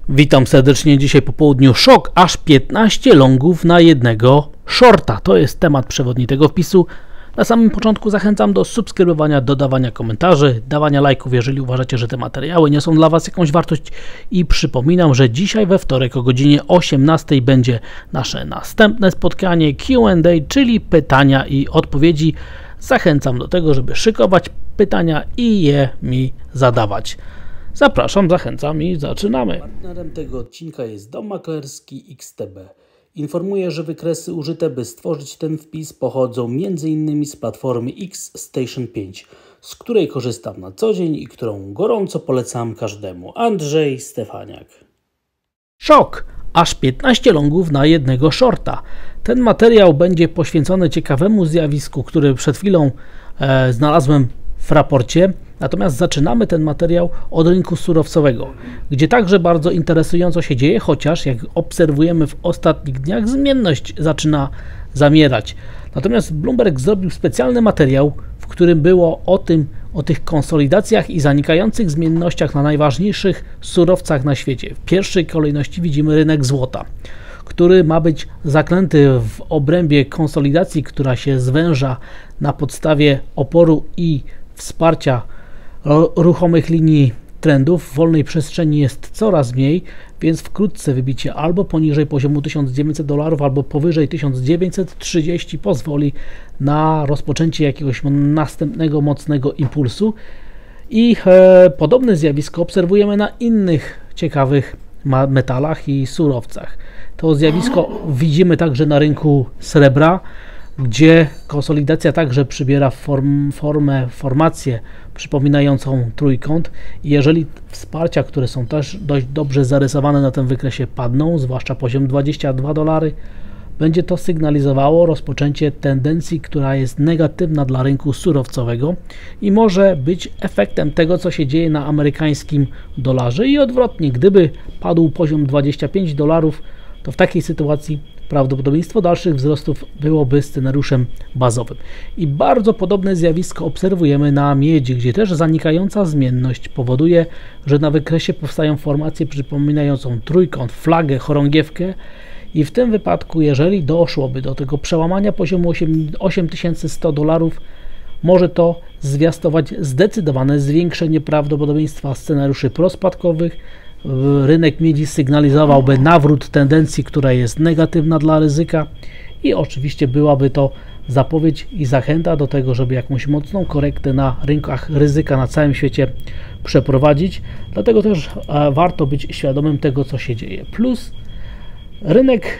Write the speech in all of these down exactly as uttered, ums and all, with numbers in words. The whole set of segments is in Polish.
Witam serdecznie. Dzisiaj po południu szok, aż piętnaście longów na jednego shorta. To jest temat przewodni tego wpisu. Na samym początku zachęcam do subskrybowania, dodawania komentarzy, dawania lajków, jeżeli uważacie, że te materiały nie są dla Was jakąś wartość. I przypominam, że dzisiaj we wtorek o godzinie osiemnastej będzie nasze następne spotkanie Q and A, czyli pytania i odpowiedzi. Zachęcam do tego, żeby szykować pytania i je mi zadawać. Zapraszam, zachęcam i zaczynamy. Partnerem tego odcinka jest Dom Maklerski X T B. Informuję, że wykresy użyte, by stworzyć ten wpis, pochodzą między innymi z platformy X Station pięć, z której korzystam na co dzień i którą gorąco polecam każdemu. Andrzej Stefaniak. Szok! Aż piętnaście longów na jednego shorta. Ten materiał będzie poświęcony ciekawemu zjawisku, który przed chwilą e, znalazłem w raporcie. Natomiast zaczynamy ten materiał od rynku surowcowego, gdzie także bardzo interesująco się dzieje, chociaż jak obserwujemy w ostatnich dniach, zmienność zaczyna zamierać. Natomiast Bloomberg zrobił specjalny materiał, w którym było o tym, o tych konsolidacjach i zanikających zmiennościach na najważniejszych surowcach na świecie. W pierwszej kolejności widzimy rynek złota, który ma być zaklęty w obrębie konsolidacji, która się zwęża na podstawie oporu i wsparcia ruchomych linii trendów. W wolnej przestrzeni jest coraz mniej, więc wkrótce wybicie albo poniżej poziomu tysiąc dziewięćset dolarów, albo powyżej tysiąc dziewięćset trzydzieści pozwoli na rozpoczęcie jakiegoś następnego mocnego impulsu. I e, podobne zjawisko obserwujemy na innych ciekawych metalach i surowcach. To zjawisko widzimy także na rynku srebra, gdzie konsolidacja także przybiera form, formę, formację przypominającą trójkąt. I jeżeli wsparcia, które są też dość dobrze zarysowane na tym wykresie, padną, zwłaszcza poziom dwadzieścia dwa dolary, będzie to sygnalizowało rozpoczęcie tendencji, która jest negatywna dla rynku surowcowego i może być efektem tego, co się dzieje na amerykańskim dolarze i odwrotnie. Gdyby padł poziom dwadzieścia pięć dolarów, to w takiej sytuacji prawdopodobieństwo dalszych wzrostów byłoby scenariuszem bazowym. I bardzo podobne zjawisko obserwujemy na miedzi, gdzie też zanikająca zmienność powoduje, że na wykresie powstają formacje przypominającą trójkąt, flagę, chorągiewkę i w tym wypadku, jeżeli doszłoby do tego przełamania poziomu osiem tysięcy sto dolarów, może to zwiastować zdecydowane zwiększenie prawdopodobieństwa scenariuszy prospadkowych. Rynek miedzi sygnalizowałby nawrót tendencji, która jest negatywna dla ryzyka i oczywiście byłaby to zapowiedź i zachęta do tego, żeby jakąś mocną korektę na rynkach ryzyka na całym świecie przeprowadzić. Dlatego też warto być świadomym tego, co się dzieje. Plus rynek,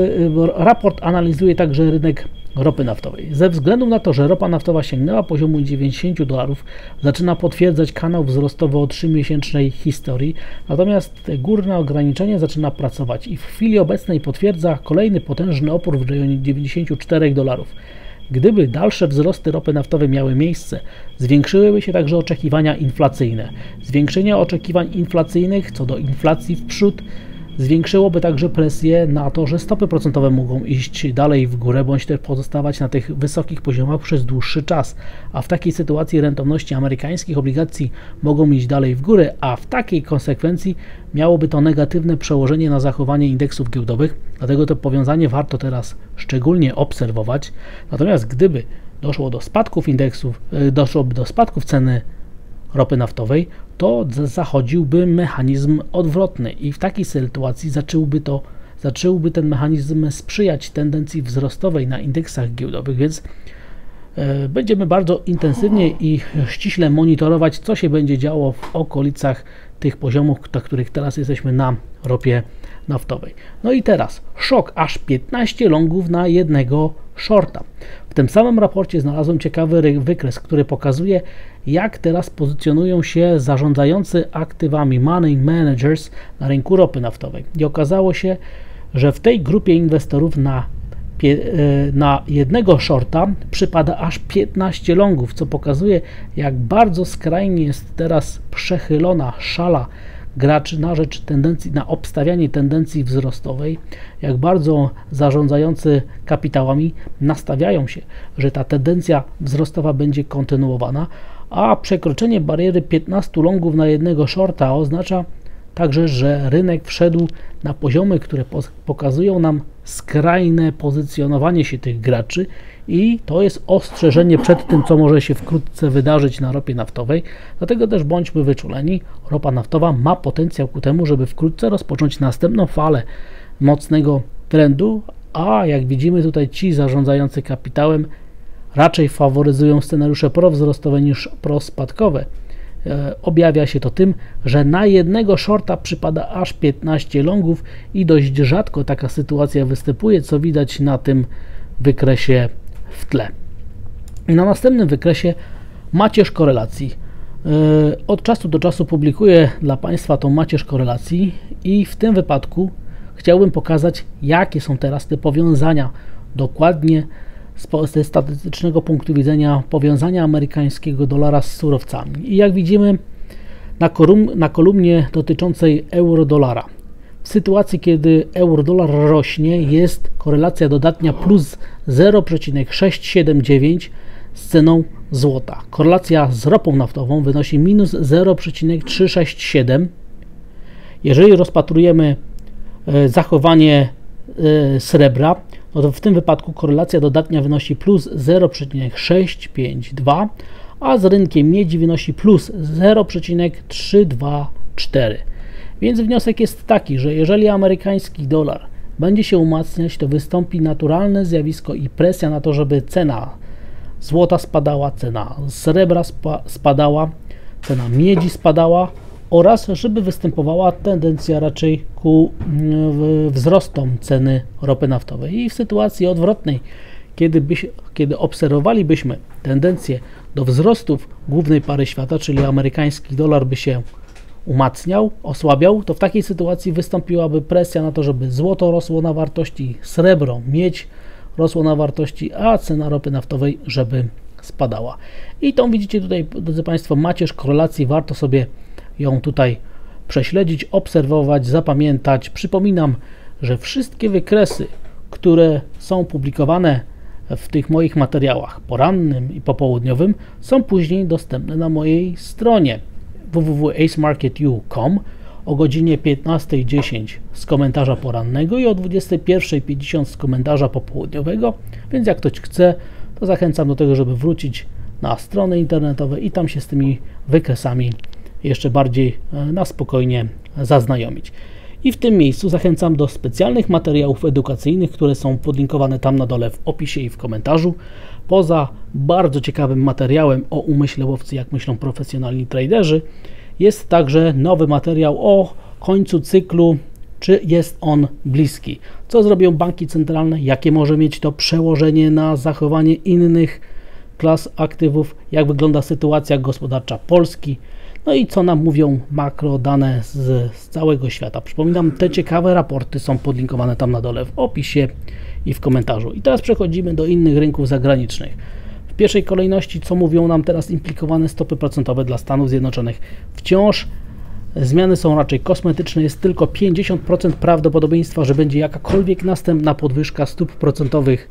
raport analizuje także rynek ropy naftowej. Ze względu na to, że ropa naftowa sięgnęła poziomu dziewięćdziesięciu dolarów, zaczyna potwierdzać kanał wzrostowy o trzymiesięcznej historii, natomiast te górne ograniczenie zaczyna pracować i w chwili obecnej potwierdza kolejny potężny opór w rejonie dziewięćdziesięciu czterech dolarów. Gdyby dalsze wzrosty ropy naftowej miały miejsce, zwiększyłyby się także oczekiwania inflacyjne. Zwiększenie oczekiwań inflacyjnych co do inflacji w przód zwiększyłoby także presję na to, że stopy procentowe mogą iść dalej w górę, bądź też pozostawać na tych wysokich poziomach przez dłuższy czas, a w takiej sytuacji rentowności amerykańskich obligacji mogą iść dalej w górę, a w takiej konsekwencji miałoby to negatywne przełożenie na zachowanie indeksów giełdowych, dlatego to powiązanie warto teraz szczególnie obserwować. Natomiast gdyby doszło do spadków indeksów, doszłoby do spadków ceny ropy naftowej, to zachodziłby mechanizm odwrotny i w takiej sytuacji zacząłby to, zacząłby ten mechanizm sprzyjać tendencji wzrostowej na indeksach giełdowych, więc e, będziemy bardzo intensywnie i ściśle monitorować, co się będzie działo w okolicach tych poziomów, na których teraz jesteśmy na ropie naftowej. No i teraz szok, aż piętnaście longów na jednego shorta. W tym samym raporcie znalazłem ciekawy wykres, który pokazuje, jak teraz pozycjonują się zarządzający aktywami money managers na rynku ropy naftowej. I okazało się, że w tej grupie inwestorów na, na jednego shorta przypada aż piętnaście longów, co pokazuje, jak bardzo skrajnie jest teraz przechylona szala graczy na rzecz tendencji, na obstawianie tendencji wzrostowej, jak bardzo zarządzający kapitałami nastawiają się, że ta tendencja wzrostowa będzie kontynuowana, a przekroczenie bariery piętnastu longów na jednego shorta oznacza, także, że rynek wszedł na poziomy, które pokazują nam skrajne pozycjonowanie się tych graczy i to jest ostrzeżenie przed tym, co może się wkrótce wydarzyć na ropie naftowej. Dlatego też bądźmy wyczuleni. Ropa naftowa ma potencjał ku temu, żeby wkrótce rozpocząć następną falę mocnego trendu, a jak widzimy tutaj ci zarządzający kapitałem raczej faworyzują scenariusze prowzrostowe niż prospadkowe. E, objawia się to tym, że na jednego shorta przypada aż piętnaście longów i dość rzadko taka sytuacja występuje, co widać na tym wykresie w tle. I na następnym wykresie macierz korelacji. E, od czasu do czasu publikuję dla Państwa tą macierz korelacji i w tym wypadku chciałbym pokazać, jakie są teraz te powiązania dokładnie ze statystycznego punktu widzenia powiązania amerykańskiego dolara z surowcami. I jak widzimy na, kolum, na kolumnie dotyczącej euro-dolara, w sytuacji, kiedy euro-dolar rośnie, jest korelacja dodatnia plus zero przecinek sześćset siedemdziesiąt dziewięć z ceną złota. Korelacja z ropą naftową wynosi minus zero przecinek trzysta sześćdziesiąt siedem. Jeżeli rozpatrujemy e, zachowanie e, srebra, no to w tym wypadku korelacja dodatnia wynosi plus zero przecinek sześćset pięćdziesiąt dwa, a z rynkiem miedzi wynosi plus zero przecinek trzysta dwadzieścia cztery. Więc wniosek jest taki, że jeżeli amerykański dolar będzie się umacniać, to wystąpi naturalne zjawisko i presja na to, żeby cena złota spadała, cena srebra spa spadała, cena miedzi spadała oraz żeby występowała tendencja raczej ku wzrostom ceny ropy naftowej. I w sytuacji odwrotnej, kiedy, byś, kiedy obserwowalibyśmy tendencję do wzrostów głównej pary świata, czyli amerykański dolar by się umacniał, osłabiał, to w takiej sytuacji wystąpiłaby presja na to, żeby złoto rosło na wartości, srebro, miedź rosło na wartości, a cena ropy naftowej żeby spadała. I tą widzicie tutaj, drodzy Państwo, macierz korelacji, warto sobie ją tutaj prześledzić, obserwować, zapamiętać. Przypominam, że wszystkie wykresy, które są publikowane w tych moich materiałach porannym i popołudniowym, są później dostępne na mojej stronie w w w kropka ace market u kropka com o godzinie piętnastej dziesięć z komentarza porannego i o dwudziestej pierwszej pięćdziesiąt z komentarza popołudniowego, więc jak ktoś chce, to zachęcam do tego, żeby wrócić na strony internetowe i tam się z tymi wykresami jeszcze bardziej na spokojnie zaznajomić. I w tym miejscu zachęcam do specjalnych materiałów edukacyjnych, które są podlinkowane tam na dole w opisie i w komentarzu. Poza bardzo ciekawym materiałem o umyśle łowcy, jak myślą profesjonalni traderzy, jest także nowy materiał o końcu cyklu, czy jest on bliski. Co zrobią banki centralne, jakie może mieć to przełożenie na zachowanie innych klas aktywów, jak wygląda sytuacja gospodarcza Polski, no i co nam mówią makrodane z, z całego świata. Przypominam, te ciekawe raporty są podlinkowane tam na dole w opisie i w komentarzu. I teraz przechodzimy do innych rynków zagranicznych. W pierwszej kolejności, co mówią nam teraz implikowane stopy procentowe dla Stanów Zjednoczonych. Wciąż zmiany są raczej kosmetyczne, jest tylko pięćdziesiąt procent prawdopodobieństwa, że będzie jakakolwiek następna podwyżka stóp procentowych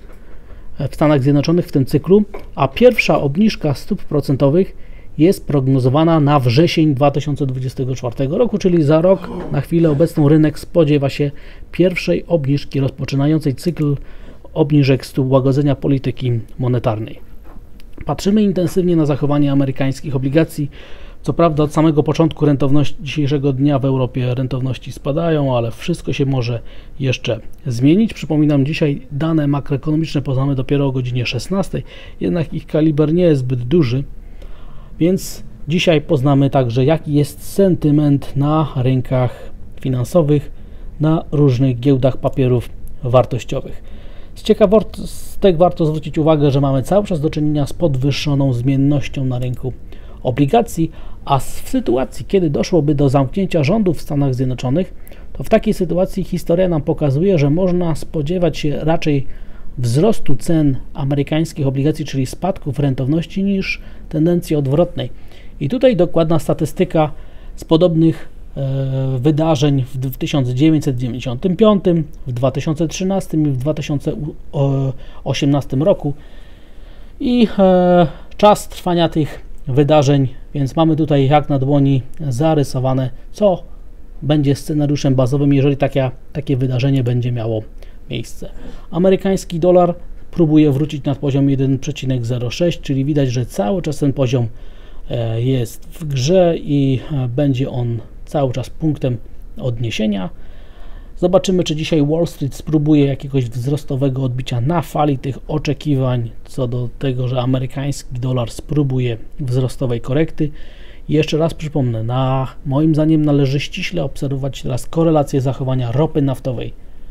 w Stanach Zjednoczonych w tym cyklu, a pierwsza obniżka stóp procentowych jest prognozowana na wrzesień dwa tysiące dwudziestego czwartego roku, czyli za rok. Na chwilę obecną rynek spodziewa się pierwszej obniżki rozpoczynającej cykl obniżek stóp łagodzenia polityki monetarnej. Patrzymy intensywnie na zachowanie amerykańskich obligacji. Co prawda od samego początku rentowności dzisiejszego dnia w Europie rentowności spadają, ale wszystko się może jeszcze zmienić. Przypominam, dzisiaj dane makroekonomiczne poznamy dopiero o godzinie szesnastej, jednak ich kaliber nie jest zbyt duży, więc dzisiaj poznamy także, jaki jest sentyment na rynkach finansowych, na różnych giełdach papierów wartościowych. Z ciekawostek warto zwrócić uwagę, że mamy cały czas do czynienia z podwyższoną zmiennością na rynku obligacji, a w sytuacji, kiedy doszłoby do zamknięcia rządów w Stanach Zjednoczonych, to w takiej sytuacji historia nam pokazuje, że można spodziewać się raczej wzrostu cen amerykańskich obligacji, czyli spadków rentowności, niż tendencji odwrotnej. I tutaj dokładna statystyka z podobnych e, wydarzeń w tysiąc dziewięćset dziewięćdziesiątym piątym, w dwa tysiące trzynastym i w dwa tysiące osiemnastym roku. I e, czas trwania tych wydarzeń, więc mamy tutaj jak na dłoni zarysowane, co będzie scenariuszem bazowym, jeżeli takie, takie wydarzenie będzie miało miejsce. Amerykański dolar próbuje wrócić na poziom jeden przecinek zero sześć, czyli widać, że cały czas ten poziom jest w grze i będzie on cały czas punktem odniesienia. Zobaczymy, czy dzisiaj Wall Street spróbuje jakiegoś wzrostowego odbicia na fali tych oczekiwań co do tego, że amerykański dolar spróbuje wzrostowej korekty. I jeszcze raz przypomnę, na moim zdaniem należy ściśle obserwować teraz korelację zachowania ropy naftowej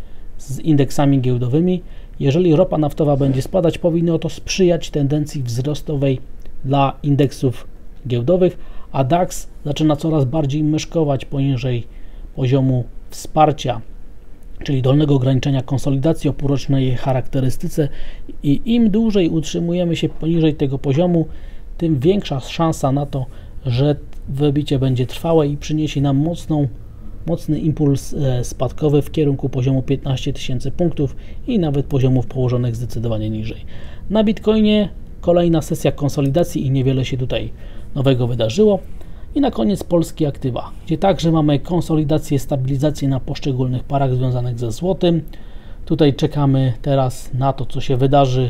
z indeksami giełdowymi. Jeżeli ropa naftowa będzie spadać, powinno to sprzyjać tendencji wzrostowej dla indeksów giełdowych, a DAX zaczyna coraz bardziej myszkować poniżej poziomu wsparcia, czyli dolnego ograniczenia konsolidacji o półrocznej charakterystyce, i im dłużej utrzymujemy się poniżej tego poziomu, tym większa szansa na to, że wybicie będzie trwałe i przyniesie nam mocną, mocny impuls spadkowy w kierunku poziomu piętnaście tysięcy punktów i nawet poziomów położonych zdecydowanie niżej. Na Bitcoinie kolejna sesja konsolidacji i niewiele się tutaj nowego wydarzyło. I na koniec polskie aktywa, gdzie także mamy konsolidację, stabilizację na poszczególnych parach związanych ze złotym. Tutaj czekamy teraz na to, co się wydarzy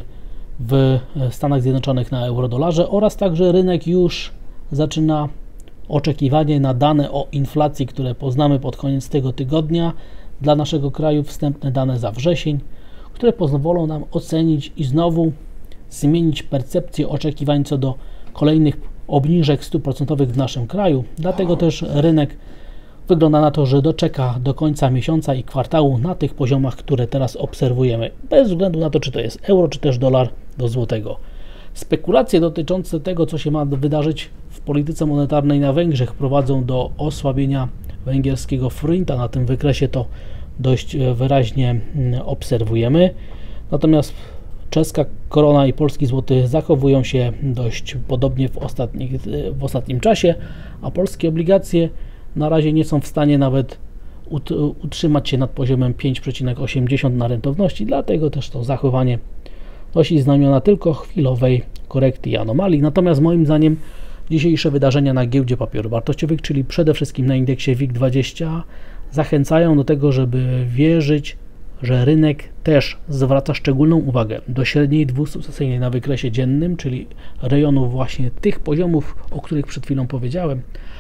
w Stanach Zjednoczonych na eurodolarze, oraz także rynek już zaczyna oczekiwanie na dane o inflacji, które poznamy pod koniec tego tygodnia. Dla naszego kraju wstępne dane za wrzesień, które pozwolą nam ocenić i znowu zmienić percepcję oczekiwań co do kolejnych obniżek stóp procentowych w naszym kraju. Dlatego też rynek wygląda na to, że doczeka do końca miesiąca i kwartału na tych poziomach, które teraz obserwujemy, bez względu na to, czy to jest euro, czy też dolar do złotego. Spekulacje dotyczące tego, co się ma wydarzyć w polityce monetarnej na Węgrzech, prowadzą do osłabienia węgierskiego forinta. Na tym wykresie to dość wyraźnie obserwujemy. Natomiast czeska korona i polski złoty zachowują się dość podobnie w, ostatnich, w ostatnim czasie, a polskie obligacje na razie nie są w stanie nawet ut, utrzymać się nad poziomem pięć przecinek osiemdziesiąt na rentowności, dlatego też to zachowanie nosi znamiona tylko chwilowej korekty i anomalii. Natomiast moim zdaniem dzisiejsze wydarzenia na giełdzie papierów wartościowych, czyli przede wszystkim na indeksie WIG dwadzieścia, zachęcają do tego, żeby wierzyć, że rynek też zwraca szczególną uwagę do średniej dwusukcesyjnej na wykresie dziennym, czyli rejonu właśnie tych poziomów, o których przed chwilą powiedziałem,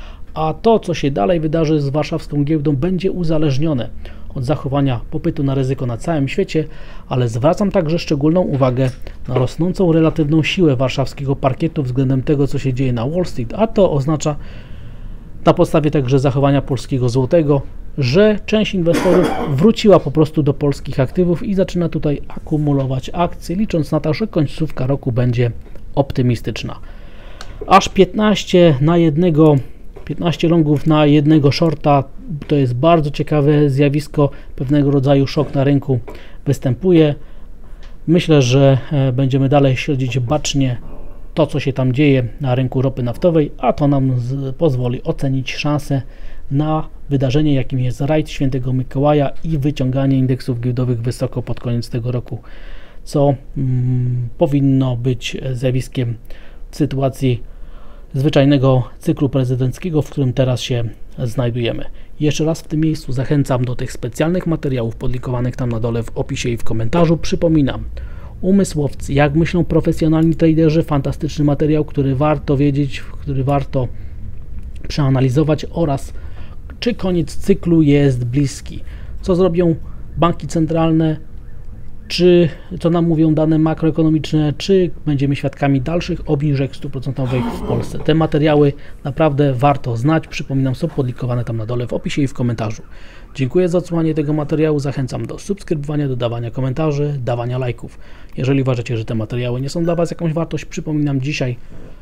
a to, co się dalej wydarzy z warszawską giełdą, będzie uzależnione od zachowania popytu na ryzyko na całym świecie, ale zwracam także szczególną uwagę na rosnącą relatywną siłę warszawskiego parkietu względem tego, co się dzieje na Wall Street, a to oznacza na podstawie także zachowania polskiego złotego, że część inwestorów wróciła po prostu do polskich aktywów i zaczyna tutaj akumulować akcje, licząc na to, że końcówka roku będzie optymistyczna. Aż piętnaście na jednego, piętnaście longów na jednego shorta, to jest bardzo ciekawe zjawisko, pewnego rodzaju szok na rynku występuje. Myślę, że będziemy dalej śledzić bacznie to, co się tam dzieje na rynku ropy naftowej, a to nam z, pozwoli ocenić szansę na wydarzenie, jakim jest rajd Świętego Mikołaja i wyciąganie indeksów giełdowych wysoko pod koniec tego roku, co mm, powinno być zjawiskiem w sytuacji zwyczajnego cyklu prezydenckiego, w którym teraz się znajdujemy. Jeszcze raz w tym miejscu zachęcam do tych specjalnych materiałów podlinkowanych tam na dole w opisie i w komentarzu. Przypominam, Umysłowcy, jak myślą profesjonalni traderzy, fantastyczny materiał, który warto wiedzieć, który warto przeanalizować, oraz czy koniec cyklu jest bliski, co zrobią banki centralne, czy co nam mówią dane makroekonomiczne, czy będziemy świadkami dalszych obniżek stóp procentowych w Polsce. Te materiały naprawdę warto znać, przypominam, są podlinkowane tam na dole w opisie i w komentarzu. Dziękuję za odsłuchanie tego materiału, zachęcam do subskrybowania, dodawania komentarzy, dawania lajków. Jeżeli uważacie, że te materiały nie są dla Was jakąś wartość, przypominam, dzisiaj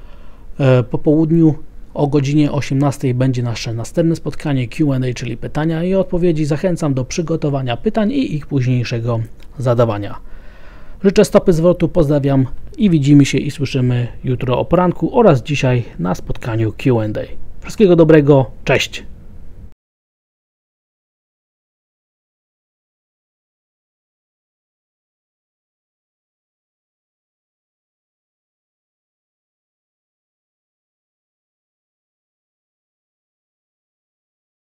e, po południu o godzinie osiemnastej będzie nasze następne spotkanie Q and A, czyli pytania i odpowiedzi. Zachęcam do przygotowania pytań i ich późniejszego zadawania. Życzę stopy zwrotu, pozdrawiam i widzimy się i słyszymy jutro o poranku oraz dzisiaj na spotkaniu Q and A. Wszystkiego dobrego, cześć!